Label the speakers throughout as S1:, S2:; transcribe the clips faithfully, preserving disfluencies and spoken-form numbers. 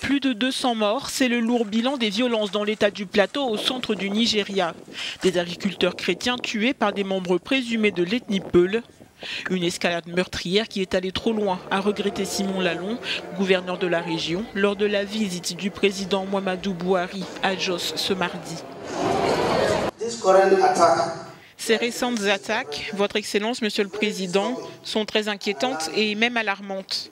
S1: Plus de deux cents morts, c'est le lourd bilan des violences dans l'état du Plateau au centre du Nigeria. Des agriculteurs chrétiens tués par des membres présumés de l'ethnie Peul. Une escalade meurtrière qui est allée trop loin, a regretté Simon Lalong, gouverneur de la région, lors de la visite du président Muhammadu Buhari à Jos ce mardi. Ces récentes attaques, Votre Excellence, Monsieur le Président, sont très inquiétantes et même alarmantes.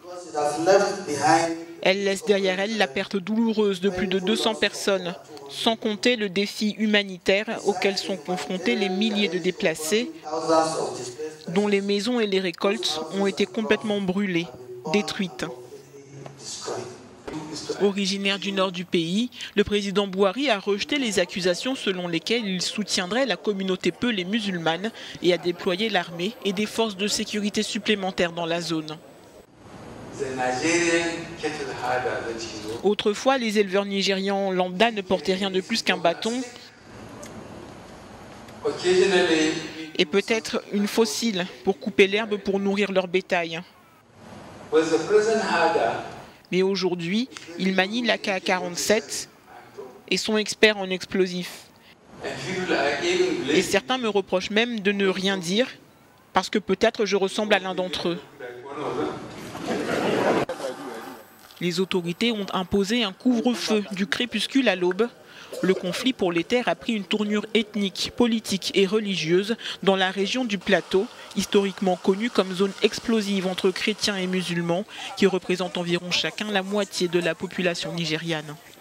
S1: Elles laissent derrière elles la perte douloureuse de plus de deux cents personnes, sans compter le défi humanitaire auquel sont confrontés les milliers de déplacés, dont les maisons et les récoltes ont été complètement brûlées, détruites. Originaire du nord du pays, le président Buhari a rejeté les accusations selon lesquelles il soutiendrait la communauté Peul et musulmane et a déployé l'armée et des forces de sécurité supplémentaires dans la zone. Autrefois, les éleveurs nigérians lambda ne portaient rien de plus qu'un bâton et peut-être une faucille pour couper l'herbe pour nourrir leur bétail. Mais aujourd'hui, ils manient l'A K quarante-sept et sont experts en explosifs. Et certains me reprochent même de ne rien dire parce que peut-être je ressemble à l'un d'entre eux. Les autorités ont imposé un couvre-feu du crépuscule à l'aube. Le conflit pour les terres a pris une tournure ethnique, politique et religieuse dans la région du Plateau, historiquement connue comme zone explosive entre chrétiens et musulmans, qui représente environ chacun la moitié de la population nigériane.